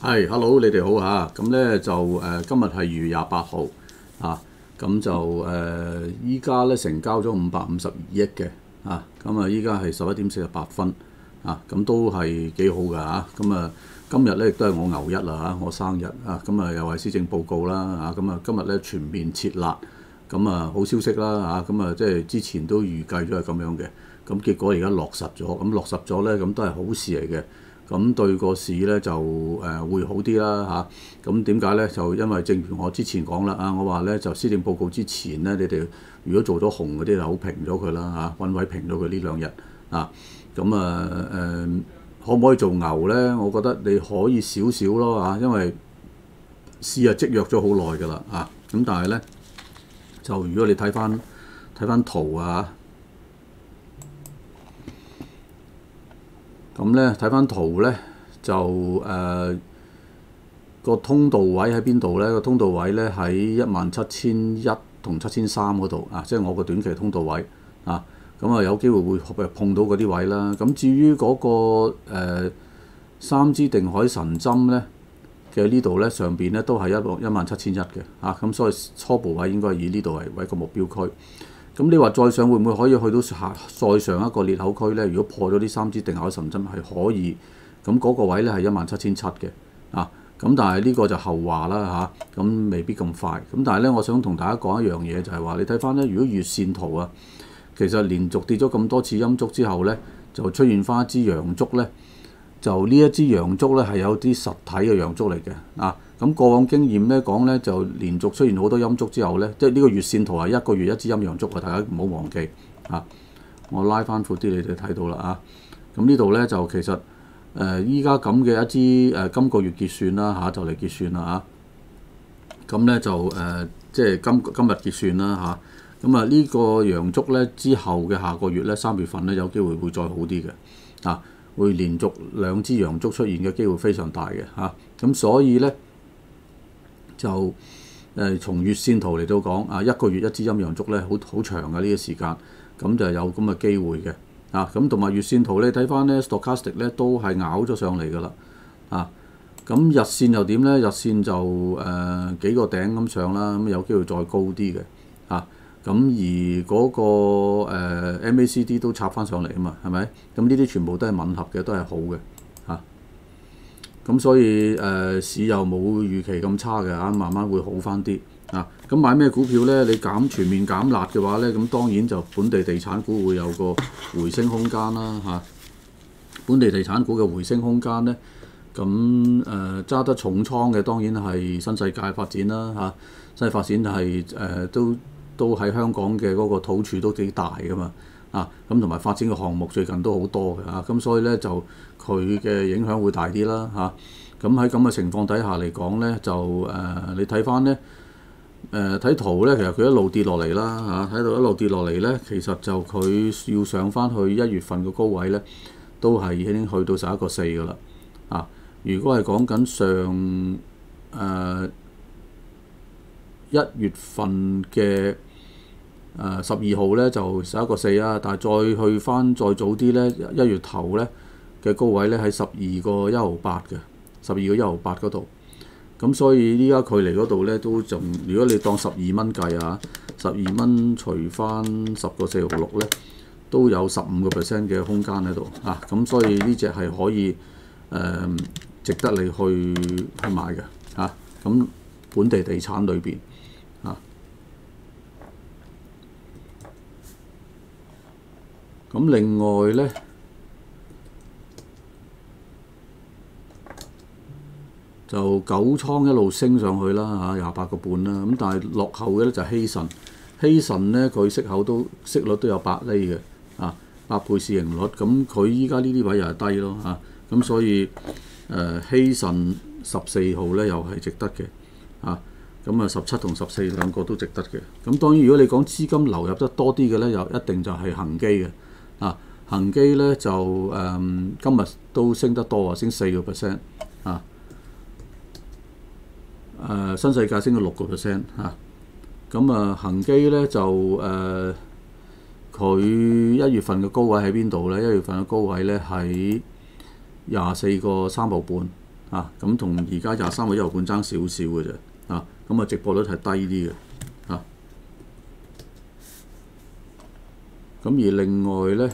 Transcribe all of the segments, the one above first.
係，hello，你哋好嚇。咁咧就今日係2月28號啊。咁就依家咧成交咗552億嘅啊。咁啊，依家係11:48啊。咁都係幾好㗎嚇。咁啊，今日咧亦都係我牛一啦嚇，我生日啊。咁啊，又係施政報告啦嚇。咁啊，今日咧全面撤辣，咁啊好消息啦嚇。咁啊，即係之前都預計咗係咁樣嘅。咁結果而家落實咗，咁落實咗咧，咁都係好事嚟嘅。咁對個市咧就會好啲啦嚇。咁點解咧？就因為正如我之前講啦啊，我話咧就施政報告之前咧，你哋如果做咗紅嗰啲就好平咗佢啦嚇，揾位平咗佢呢2日啊。咁可唔可以做牛咧？我覺得你可以少少咯嚇，因為市積弱咗好耐㗎啦啊。咁但係咧就如果你睇翻圖啊。咁咧睇翻圖咧就個通道位喺邊度咧？個通道位咧喺17,100同7,300嗰度啊，即係我個短期通道位啊。咁啊有機會會碰到嗰啲位啦。咁至於嗰個3支定海神針咧嘅呢度咧上邊咧都係17,100嘅啊。咁所以初步位應該以呢度為個目標區。咁你話再上會唔會可以去到再上一個裂口區咧？如果破咗啲3支定海神針係可以，咁嗰個位咧係17,700嘅啊。咁但係呢個就後話啦嚇，咁未必咁快。咁但係咧，我想同大家講一樣嘢，就係話你睇翻咧，如果月線圖啊，其實連續跌咗咁多次陰燭之後咧，就出現翻一支陽燭咧，就呢一支陽燭咧係有啲實體嘅陽燭嚟嘅啊。咁過往經驗咧講咧，就連續出現好多陰燭之後咧，即係呢個月線圖係1個月一支陰陽燭啊！大家唔好忘記啊！我拉翻闊啲，你哋睇到啦啊！咁呢度咧就其實依家咁嘅一支今個月結算啦嚇，就嚟結算啦嚇。咁咧就即係今日結算啦嚇。咁呢個陽燭咧之後嘅下個月咧3月份咧有機會再好啲嘅啊，會連續2支陽燭出現嘅機會非常大嘅嚇。咁所以咧就從月線圖嚟到講啊，1個月一支陰陽燭咧，好長嘅呢個時間，咁就有咁嘅機會嘅啊。咁同埋月線圖咧睇翻咧 stochastic 咧都係咬咗上嚟㗎啦啊。咁日線又點咧？日線就幾個頂咁上啦，咁有機會再高啲嘅啊。咁而嗰個MACD 都插翻上嚟啊嘛，係咪？咁呢啲全部都係吻合嘅，都係好嘅。咁所以市又冇預期咁差嘅嚇，慢慢會好翻啲啊。咁買咩股票咧？你全面減辣嘅話咧，咁當然就本地地產股會有個回升空間啦嚇。本地地產股嘅回升空間咧，咁揸得重倉嘅當然係新世界發展啦嚇。新世界發展係都喺香港嘅嗰個土儲都幾大噶嘛啊。咁同埋發展嘅項目最近都好多嘅嚇，咁所以咧就佢嘅影響會大啲啦嚇。咁喺咁嘅情況底下嚟講咧，就你睇翻咧睇圖咧，其實佢一路跌落嚟啦嚇，睇到一路跌落嚟咧，其實就佢要上翻去1月份嘅高位咧，都係已經去到11.4個㗎啦啊。如果係講緊上1月份嘅12號咧就11.4個啊，但係再早啲咧1月頭咧嘅高位咧喺12.158嘅12.158嗰度。咁所以依家距離嗰度咧都仲，如果你當12蚊計啊，12蚊除翻10.466咧，都有15% 嘅空間喺度啊。咁所以呢隻係可以值得你去買嘅嚇。咁本地地產裏邊嚇。咁另外咧就九倉一路升上去啦嚇，28個半啦。咁但係落後嘅咧就係希慎咧，佢息率都有8厘嘅啊，8倍市盈率。咁佢依家呢啲位又係低咯嚇。咁所以希慎14號咧又係值得嘅啊。咁17同14兩個都值得嘅。咁當然如果你講資金流入得多啲嘅咧，又一定就係恒基嘅啊。恒基咧就今日都升得多啊，升4% 啊。新世界升咗6% 嚇。咁恒基咧就佢1月份嘅高位喺邊度咧？1月份嘅高位咧喺24.3毫半咁同而家23個1毫半爭少少嘅啫，咁啊值博率係低啲嘅，咁而另外咧，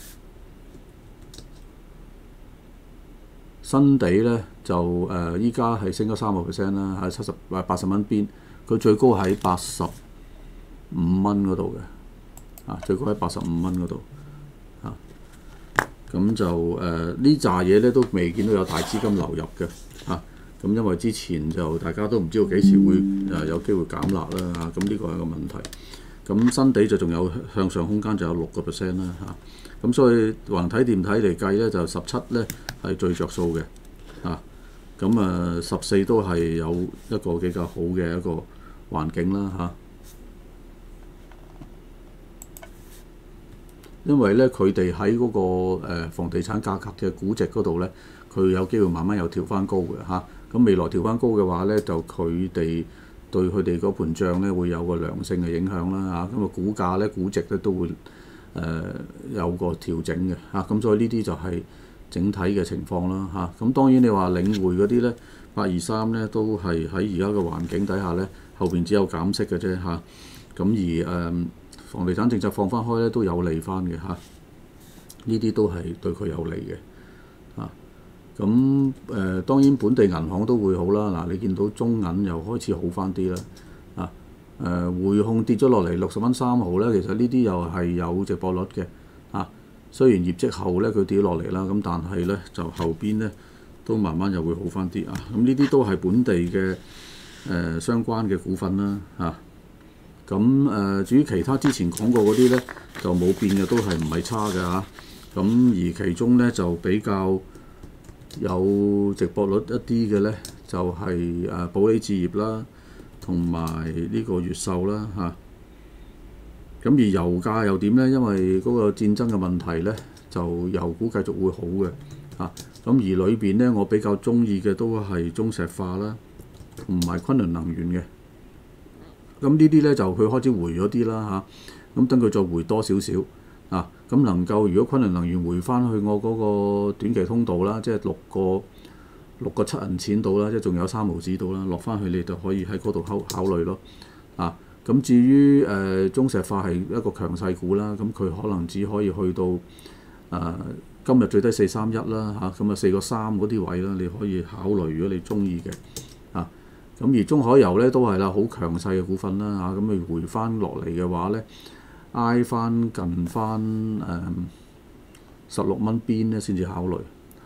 新地咧就依家係升咗3% 啦，喺80蚊邊，佢最高喺85蚊嗰度嘅，最高喺85蚊嗰度，咁就呢扎嘢咧都未見到有大資金流入嘅，咁因為之前就大家都唔知道幾時會有機會減辣啦，咁呢個係一個問題。咁新地就仲有向上空間，就有6% 啦，咁所以橫睇掂睇嚟計咧，就17咧係最着數嘅，咁14都係有一個比較好嘅一個環境啦，因為咧佢哋喺嗰個房地產價格嘅估值嗰度咧，佢有機會慢慢又調翻高嘅，咁未來調翻高嘅話咧，就佢哋對佢哋嗰盤帳咧會有個良性嘅影響啦，咁股價咧估值咧都會有個調整嘅，咁所以呢啲就係整體嘅情況啦，咁當然你話領匯嗰啲咧823咧都係喺而家嘅環境底下咧，後邊只有減息嘅啫，咁而房地產政策放翻開咧都有利翻嘅，呢啲都係對佢有利嘅。咁當然本地銀行都會好啦，你見到中銀又開始好翻啲啦，匯控跌咗落嚟60蚊3毫咧，其實呢啲又係有值博率嘅，雖然業績後咧佢跌落嚟啦，咁但係咧就後邊咧都慢慢又會好翻啲，咁呢啲都係本地嘅相關嘅股份啦，咁至於其他之前講過嗰啲咧就冇變嘅，都係唔係差嘅，咁而其中咧就比較有值博率一啲嘅咧，就係保利置業啦，同埋呢個越秀啦，咁而油價又點咧？因為嗰個戰爭嘅問題咧，就油股繼續會好嘅，咁而裏邊咧，我比較中意嘅都係中石化啦，同埋昆侖能源嘅。咁呢啲咧就佢開始回咗啲啦，咁等佢再回多少少，咁能夠如果昆侖能源回翻去我嗰個短期通道啦，即係6個7銀錢到啦，即係仲有3毫子到啦，落翻去你就可以喺嗰度考慮咯，咁至於中石化係一個強勢股啦，咁佢可能只可以去到今日最低431啦，咁4個3嗰啲位啦，你可以考慮如果你中意嘅，咁而中海油咧都係啦，好強勢嘅股份啦，咁你回翻落嚟嘅話咧，挨翻近翻16蚊邊咧先至考慮，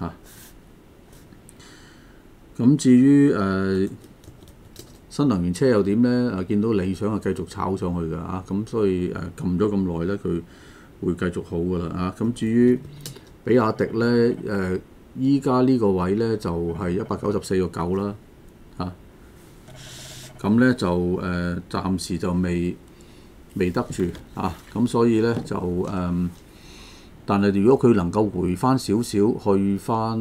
咁至於新能源車又點咧？見到理想繼續炒上去㗎，咁所以撳咗咁耐咧，佢會繼續好㗎啦，咁至於比亞迪咧，依家呢個位咧就係194.9啦，咁咧就暫時就未得住，咁所以咧就但係如果佢能夠回翻少少，去翻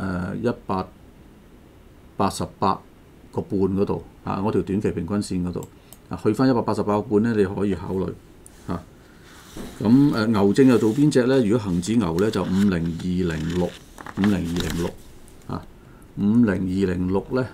188個半嗰度，嗰條短期平均線嗰度，去翻188個半咧，你可以考慮，咁牛證又做邊隻咧？如果恆指牛咧就50206，啊50206咧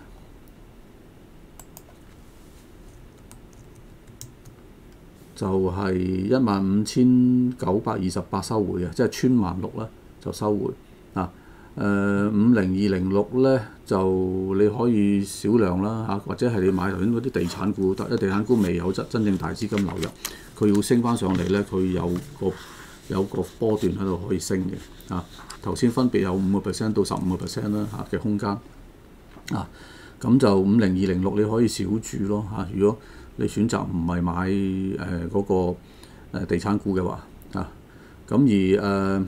就係15,928收回嘅，即係穿16,000啦就收回，50206咧就你可以少量啦，或者係你買頭先嗰啲地產股得，因為地產股未有真正大資金流入，佢要升翻上嚟咧，佢有個波段喺度可以升嘅，頭先分別有5% 到15% 啦嘅空間，咁就50206你可以少注咯，如果你選擇唔係買嗰個地產股嘅話，咁而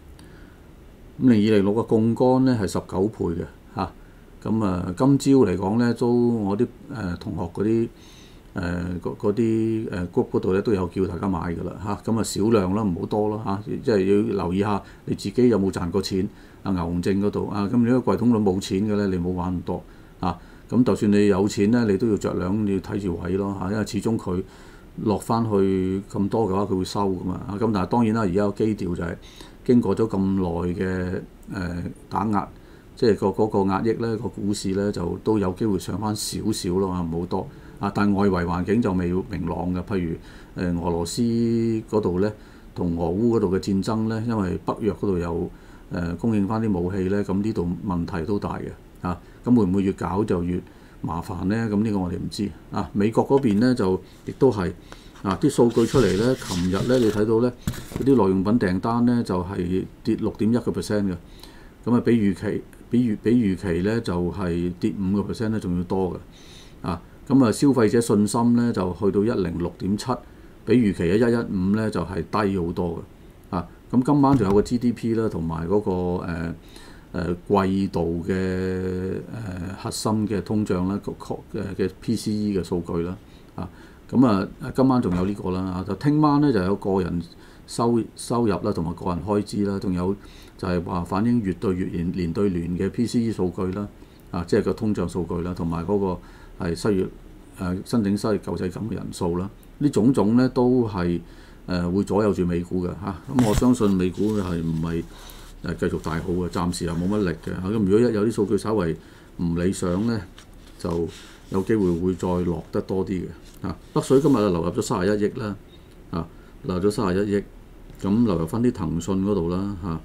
50206嘅槓桿咧係19倍嘅，咁今朝嚟講咧都我啲同學嗰啲group 嗰度咧都有叫大家買㗎啦，咁少量啦，唔好多啦，即係要留意下你自己有冇賺過錢，牛證嗰度，咁如果櫃桶裏冇錢嘅咧，你冇玩咁多，咁就算你有錢咧，你都要着量，你要睇住位咯，因為始終佢落翻去咁多嘅話，佢會收㗎嘛，咁但係當然啦，而家個基調就係經過咗咁耐嘅打壓， 即係嗰個壓抑咧，個股市咧就都有機會上翻少少咯，唔好多啊。但係外圍環境就未明朗嘅，譬如俄羅斯嗰度咧同俄烏嗰度嘅戰爭咧，因為北約嗰度有供應翻啲武器咧，咁呢度問題都大嘅啊。咁會唔會越搞就越麻煩咧？咁呢個我哋唔知啊。美國嗰邊咧就亦都係啊，啲數據出嚟咧，琴日咧你睇到咧嗰啲耐用品訂單咧就係跌6.1%嘅，咁啊比預期咧就係跌5%咧，仲要多嘅啊。咁啊消費者信心咧就去到106.7，比預期嘅115咧就係低好多嘅啊。咁今晚仲有個 GDP 啦，同埋嗰個季度嘅核心嘅通脹啦，嘅 PCE 嘅數據啦啊。咁啊今晚仲有呢個啦，就聽晚咧就有個人收入啦，同埋個人開支啦，仲有就係話反映月對月年對年嘅 PCE 數據啦，啊，即係個通脹數據啦，同埋嗰個係申請失業救濟金嘅人數啦，呢種種咧都係會左右住美股嘅嚇。咁我相信美股係唔係繼續大好嘅，暫時又冇乜力嘅嚇。咁如果一有啲數據稍為唔理想咧，就有機會會再落得多啲嘅嚇。北水今日流入咗31億啦，啊，流入咗31億，咁流入翻啲騰訊嗰度啦嚇。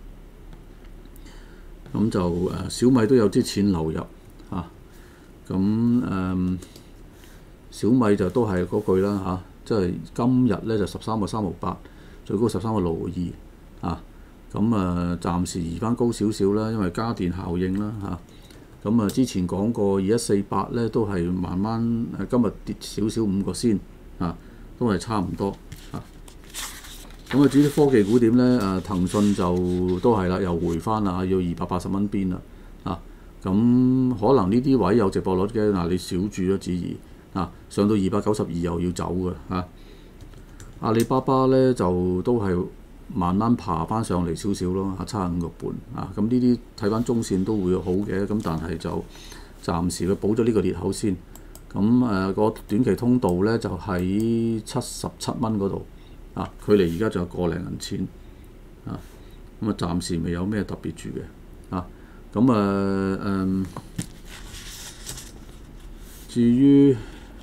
咁就小米都有啲錢流入嚇。咁小米就都係嗰句啦嚇，即係今日咧就13.368，最高13.622啊。咁暫時移翻高少少啦，因為家電效應啦嚇。咁之前講過2148咧都係慢慢今日跌少少5個先啊，都係差唔多啊。咁至於科技股點咧？騰訊就都係啦，又回翻啦，要280蚊邊啦啊。咁可能呢啲位有值博率嘅，嗱你少注咗旨意啊，上到292又要走嘅嚇。阿里巴巴咧就都係慢慢爬翻上嚟少少咯，差5個半啊。咁呢啲睇翻中線都會好嘅，咁但係就暫時佢補咗呢個裂口先。咁個短期通道咧就喺77蚊嗰度啊，距離而家仲有個零銀錢啊。咁暫時未有咩特別住嘅啊。咁至於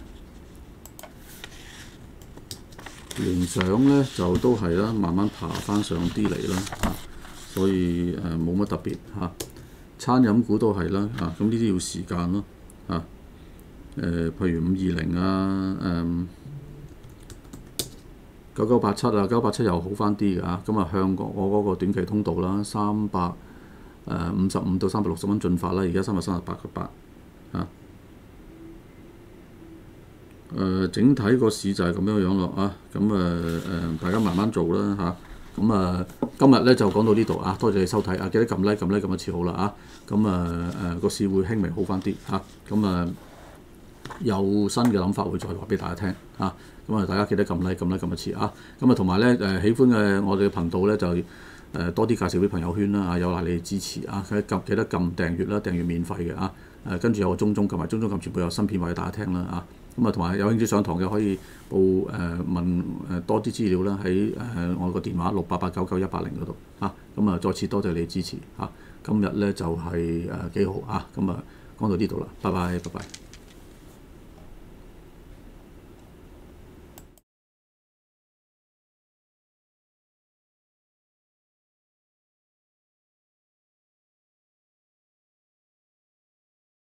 聯想咧就都係啦，慢慢爬翻上啲嚟啦，所以冇乜特別嚇。餐飲股都係啦，咁呢啲要時間咯，譬如520啊，9987啊，987又好翻啲嘅嚇。咁向我嗰個短期通道啦，355到360蚊進發啦，而家338個8嚇。整體個市就係咁樣咯啊。咁大家慢慢做啦嚇。咁今日咧就講到呢度啊，多謝你收睇啊，記得撳 like 撳一次好啦啊。咁個市會輕微好翻啲嚇。有新嘅諗法會再話俾大家聽啊。大家記得撳 like 撳一次啊。同埋咧喜歡嘅我哋嘅頻道咧就多啲介紹俾朋友圈啦啊，有賴你哋支持啊。記得撳訂閱啦，訂閱免費嘅啊。跟住有個鐘撳埋鐘撳，全部有新片話俾大家聽啦啊。同埋有興趣上堂嘅可以報問多啲資料啦，喺我個電話6889910嗰度啊。再次多謝你支持啊。今日咧就係幾好啊。講到呢度啦，拜拜。